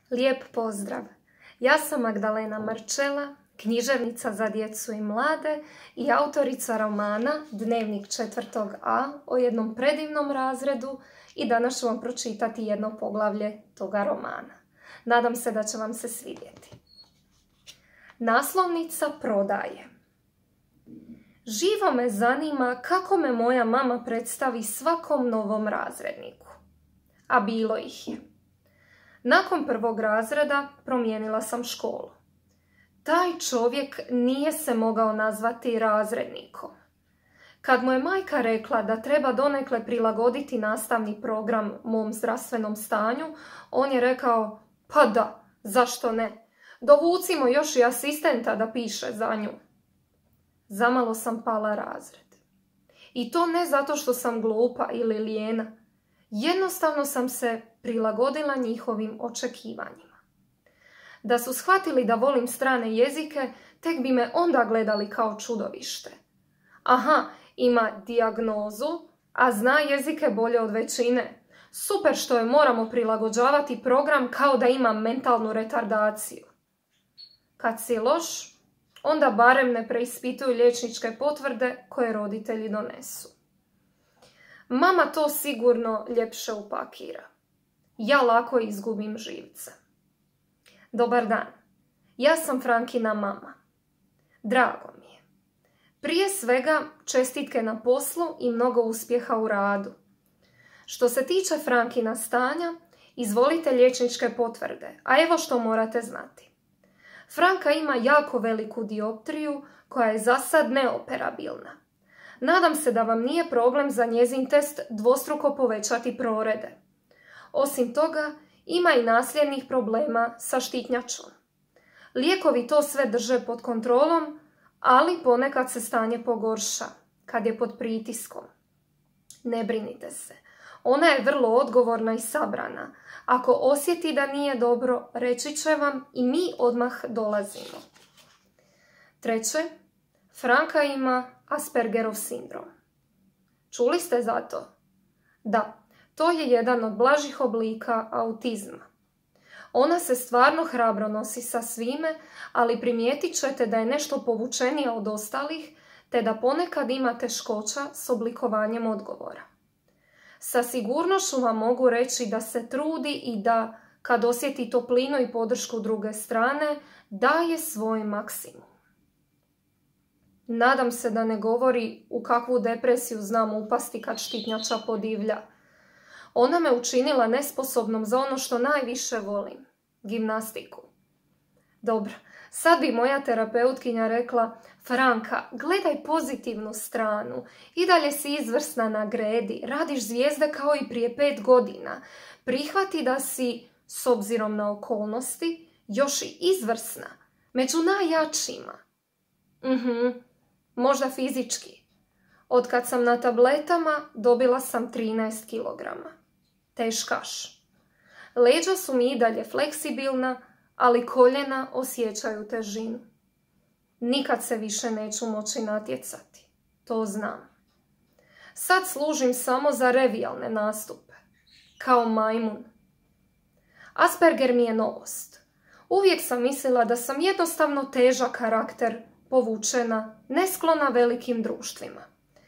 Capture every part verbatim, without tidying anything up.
Lijep pozdrav! Ja sam Magdalena Marčela, književnica za djecu i mlade i autorica romana Dnevnik četvrtog A o jednom predivnom razredu i danas ću vam pročitati jedno poglavlje toga romana. Nadam se da će vam se svidjeti. Naslovnica prodaje. Živo me zanima kako me moja mama predstavi svakom novom razredniku. A bilo ih je. Nakon prvog razreda promijenila sam školu. Taj čovjek nije se mogao nazvati razrednikom. Kad mu je majka rekla da treba donekle prilagoditi nastavni program mom zdravstvenom stanju, on je rekao, pa da, zašto ne? Dovucimo još i asistenta da piše za nju. Zamalo sam pala razred. I to ne zato što sam glupa ili lijena. Jednostavno sam se prilagodila njihovim očekivanjima. Da su shvatili da volim strane jezike, tek bi me onda gledali kao čudovište. Aha, ima dijagnozu, a zna jezike bolje od većine. Super što je moramo prilagođavati program kao da ima mentalnu retardaciju. Kad si loš, onda barem ne preispituju liječničke potvrde koje roditelji donesu. Mama to sigurno ljepše upakira. Ja lako izgubim živce. Dobar dan. Ja sam Frankina mama. Drago mi je. Prije svega čestitke na poslu i mnogo uspjeha u radu. Što se tiče Frankina stanja, izvolite liječničke potvrde, a evo što morate znati. Franka ima jako veliku dioptriju koja je za sad neoperabilna. Nadam se da vam nije problem za njezin test dvostruko povećati prorede. Osim toga, ima i nasljednih problema sa štitnjačom. Lijekovi to sve drže pod kontrolom, ali ponekad se stanje pogorša, kad je pod pritiskom. Ne brinite se, ona je vrlo odgovorna i sabrana. Ako osjeti da nije dobro, reći će vam i mi odmah dolazimo. Treće, Franka ima Aspergerov sindrom. Čuli ste za to? Da, to je jedan od blažih oblika autizma. Ona se stvarno hrabro nosi sa svime, ali primijetit ćete da je nešto povučenija od ostalih, te da ponekad ima teškoća s oblikovanjem odgovora. Sa sigurnošću vam mogu reći da se trudi i da, kad osjeti toplinu i podršku druge strane, daje svoj maksimum. Nadam se da ne govori u kakvu depresiju znam upasti kad štitnjača podivlja. Ona me učinila nesposobnom za ono što najviše volim, gimnastiku. Dobro, sad bi moja terapeutkinja rekla, Franka, gledaj pozitivnu stranu, i dalje si izvrsna na gredi, radiš zvijezde kao i prije pet godina, prihvati da si, s obzirom na okolnosti, još i izvrsna, među najjačima. Mhm, možda fizički. Otkad sam na tabletama, dobila sam trinaest kilograma. Teškaš. Leđa su mi i dalje fleksibilna, ali koljena osjećaju težinu. Nikad se više neću moći natjecati. To znam. Sad služim samo za revijalne nastupe. Kao majmun. Asperger mi je novost. Uvijek sam mislila da sam jednostavno težak karakter, povučena, nesklona velikim društvima.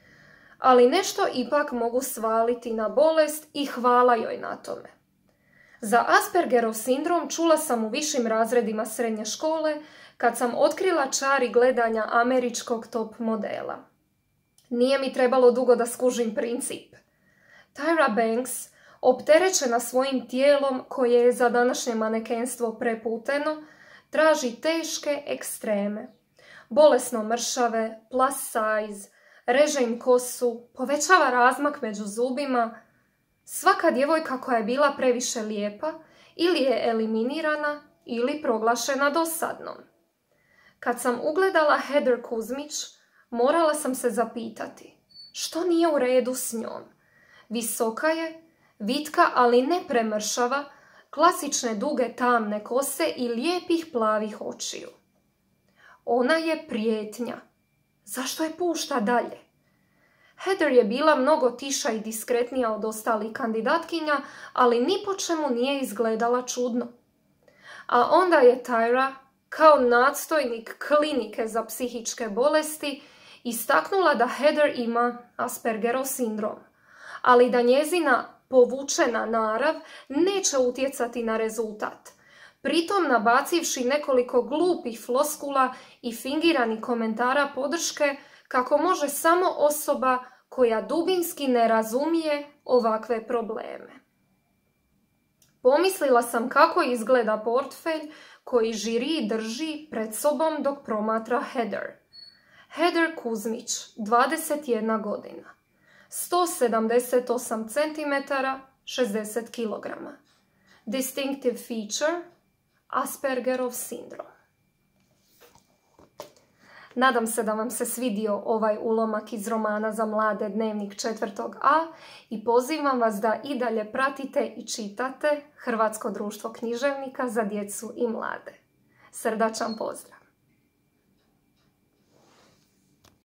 Ali nešto ipak mogu svaliti na bolest i hvala joj na tome. Za Aspergerov sindrom čula sam u višim razredima srednje škole kad sam otkrila čari gledanja američkog top modela. Nije mi trebalo dugo da skužim princip. Tyra Banks, opterećena svojim tijelom koje je za današnje manekenstvo preputeno, traži teške ekstreme. Bolesno mršave, plus size, reže im kosu, povećava razmak među zubima. Svaka djevojka koja je bila previše lijepa ili je eliminirana ili proglašena dosadnom. Kad sam ugledala Heather Kuzmić, morala sam se zapitati što nije u redu s njom. Visoka je, vitka ali ne premršava, klasične duge tamne kose i lijepih plavih očiju. Ona je prijetnja. Zašto je pušta dalje? Heather je bila mnogo tiša i diskretnija od ostalih kandidatkinja, ali ni po čemu nije izgledala čudno. A onda je Tyra, kao nadstojnik klinike za psihičke bolesti, istaknula da Heather ima Aspergerov sindrom, ali da njezina povučena narav neće utjecati na rezultat, pritom nabacivši nekoliko glupih floskula i fingiranih komentara podrške kako može samo osoba koja dubinski ne razumije ovakve probleme. Pomislila sam kako izgleda portfelj koji žiri drži pred sobom dok promatra Heather. Heather Kuzmić, dvadeset jedna godina, sto sedamdeset osam centimetara, šezdeset kilograma. Distinctive feature, Aspergerov sindrom. Nadam se da vam se svidio ovaj ulomak iz romana za mlade Dnevnik četvrtog A i pozivam vas da i dalje pratite i čitate Hrvatsko društvo književnika za djecu i mlade. Srdačan pozdrav!